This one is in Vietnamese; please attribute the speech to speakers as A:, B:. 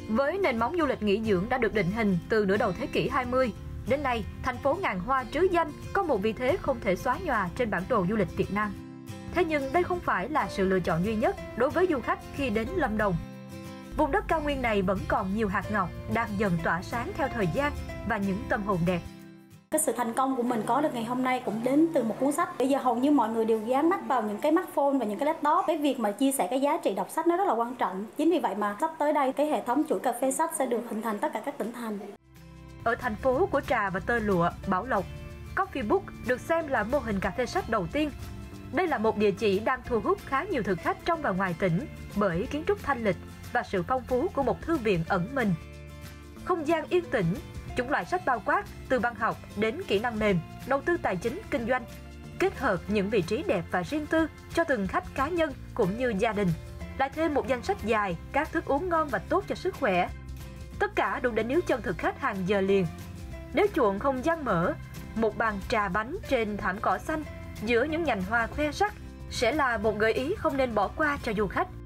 A: Với nền móng du lịch nghỉ dưỡng đã được định hình từ nửa đầu thế kỷ 20, đến nay, thành phố ngàn hoa trứ danh có một vị thế không thể xóa nhòa trên bản đồ du lịch Việt Nam. Thế nhưng đây không phải là sự lựa chọn duy nhất đối với du khách khi đến Lâm Đồng. Vùng đất cao nguyên này vẫn còn nhiều hạt ngọc đang dần tỏa sáng theo thời gian và những tâm hồn đẹp.
B: Cái sự thành công của mình có được ngày hôm nay cũng đến từ một cuốn sách. Bây giờ hầu như mọi người đều dán mắt vào những cái smartphone và những cái laptop. Cái việc mà chia sẻ cái giá trị đọc sách nó rất là quan trọng. Chính vì vậy mà sắp tới đây cái hệ thống chuỗi cà phê sách sẽ được hình thành tất cả các tỉnh thành.
A: Ở thành phố của trà và tơ lụa, Bảo Lộc, Coffee Book được xem là mô hình cà phê sách đầu tiên. Đây là một địa chỉ đang thu hút khá nhiều thực khách trong và ngoài tỉnh bởi kiến trúc thanh lịch và sự phong phú của một thư viện ẩn mình. Không gian yên tĩnh, chủng loại sách bao quát từ văn học đến kỹ năng mềm, đầu tư tài chính, kinh doanh, kết hợp những vị trí đẹp và riêng tư cho từng khách cá nhân cũng như gia đình, lại thêm một danh sách dài các thức uống ngon và tốt cho sức khỏe. Tất cả đủ để níu chân thực khách hàng giờ liền. Nếu chuộng không gian mở, một bàn trà bánh trên thảm cỏ xanh giữa những nhành hoa khoe sắc sẽ là một gợi ý không nên bỏ qua cho du khách.